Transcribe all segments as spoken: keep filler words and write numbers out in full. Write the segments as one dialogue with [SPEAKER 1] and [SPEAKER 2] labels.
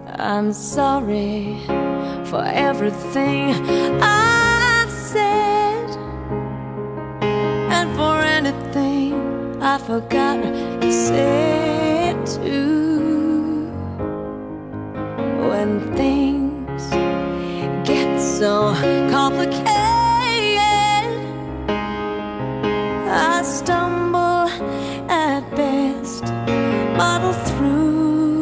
[SPEAKER 1] I'm sorry for everything I've said, and for anything I forgot to say too. When things get so complicated, I stumble at best, muddle through.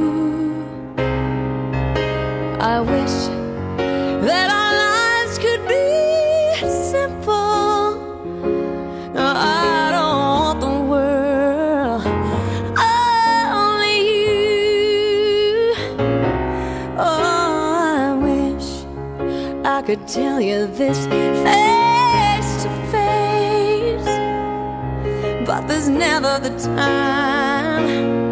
[SPEAKER 1] I wish that our lives could be simple. No, I don't want the world, only you. Oh, I wish I could tell you this face to face, but there's never the time.